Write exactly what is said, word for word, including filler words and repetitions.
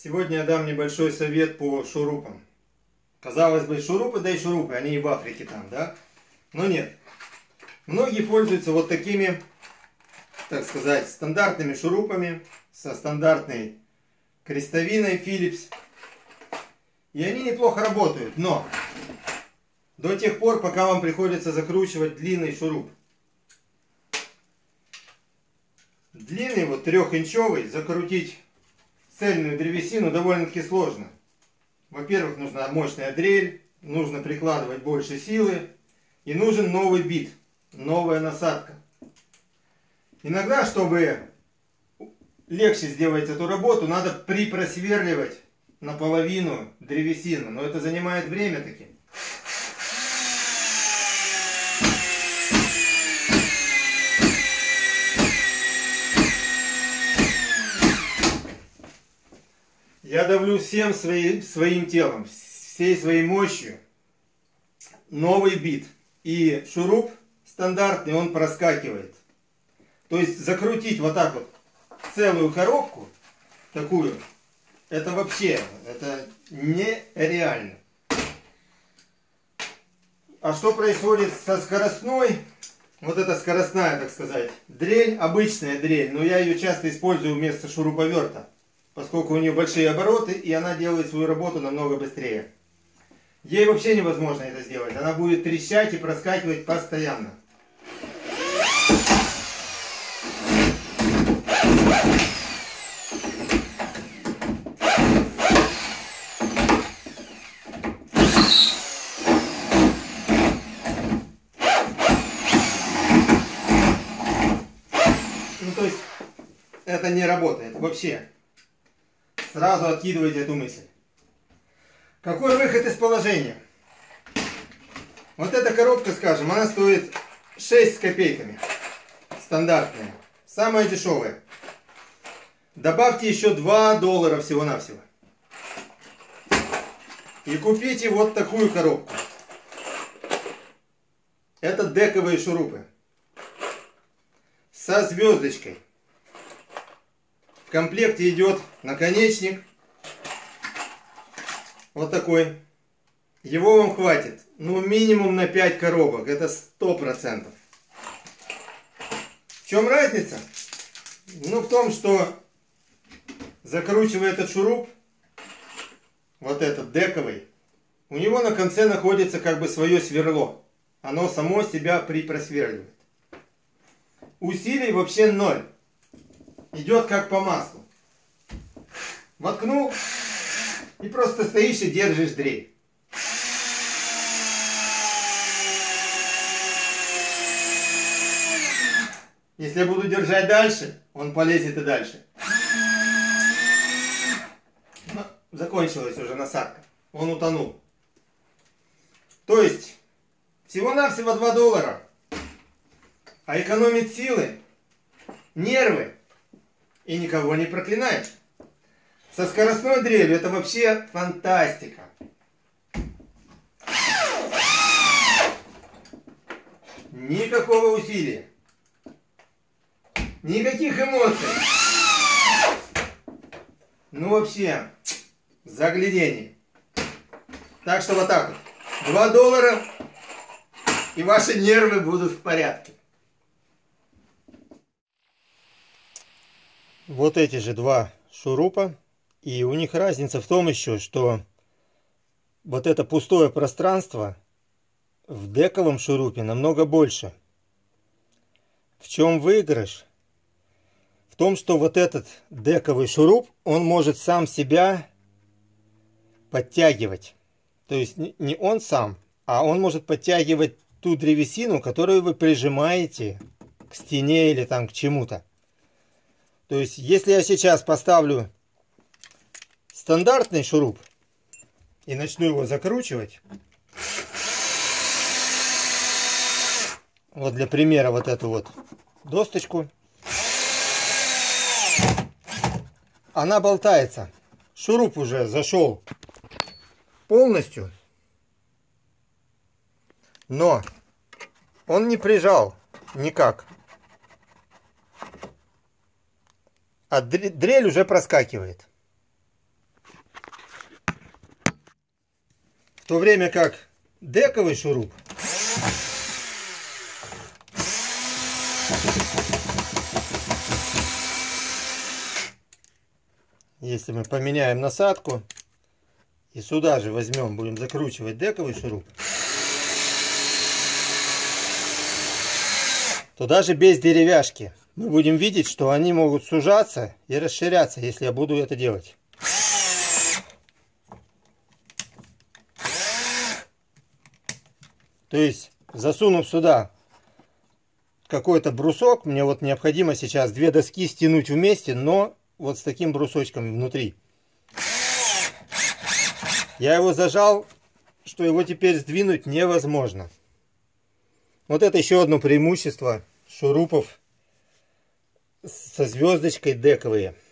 Сегодня я дам небольшой совет по шурупам. Казалось бы, шурупы, да и шурупы, они и в Африке там, да? Но нет. Многие пользуются вот такими, так сказать, стандартными шурупами со стандартной крестовиной Phillips. И они неплохо работают, но до тех пор, пока вам приходится закручивать длинный шуруп. Длинный, вот трехинчевый, закрутить цельную древесину довольно-таки сложно. Во-первых, нужна мощная дрель, нужно прикладывать больше силы и нужен новый бит, новая насадка. Иногда, чтобы легче сделать эту работу, надо припросверливать наполовину древесину, но это занимает время таки. Я давлю всем своим, своим телом, всей своей мощью новый бит. И шуруп стандартный, он проскакивает. То есть закрутить вот так вот целую коробку, такую, это вообще, это нереально. А что происходит со скоростной? Вот эта скоростная, так сказать, дрель, обычная дрель, но я ее часто использую вместо шуруповерта, поскольку у нее большие обороты, и она делает свою работу намного быстрее. Ей вообще невозможно это сделать. Она будет трещать и проскакивать постоянно. Ну, то есть, это не работает вообще. Сразу откидывайте эту мысль. Какой выход из положения? Вот эта коробка, скажем, она стоит шесть с копейками. Стандартная. Самая дешевая. Добавьте еще два доллара всего-навсего. И купите вот такую коробку. Это дековые шурупы. Со звездочкой. В комплекте идет наконечник. Вот такой. Его вам хватит. Ну, минимум на пять коробок. Это сто процентов. В чем разница? Ну, в том, что закручивая этот шуруп, вот этот дековый, у него на конце находится как бы свое сверло. Оно само себя припросверливает. Усилий вообще ноль. Идет как по маслу. Воткнул и просто стоишь и держишь дрель. Если я буду держать дальше, он полезет и дальше. Но закончилась уже насадка. Он утонул. То есть, всего-навсего два доллара. А экономит силы, нервы и никого не проклинаешь. Со скоростной дрелью это вообще фантастика. Никакого усилия. Никаких эмоций. Ну вообще, загляденье. Так что вот так вот. два доллара и ваши нервы будут в порядке. Вот эти же два шурупа. И у них разница в том еще, что вот это пустое пространство в дековом шурупе намного больше. В чем выигрыш? В том, что вот этот дековый шуруп, он может сам себя подтягивать. То есть не он сам, а он может подтягивать ту древесину, которую вы прижимаете к стене или там к чему-то. То есть если я сейчас поставлю стандартный шуруп и начну его закручивать, вот для примера вот эту вот досточку, она болтается, шуруп уже зашел полностью, но он не прижал никак, а дрель уже проскакивает. В то время как дековый шуруп если мы поменяем насадку и сюда же возьмем, будем закручивать дековый шуруп, то даже без деревяшки мы будем видеть, что они могут сужаться и расширяться, если я буду это делать. То есть, засунув сюда какой-то брусок, мне вот необходимо сейчас две доски стянуть вместе, но вот с таким брусочком внутри. Я его зажал, что его теперь сдвинуть невозможно. Вот это еще одно преимущество шурупов со звездочкой дековые.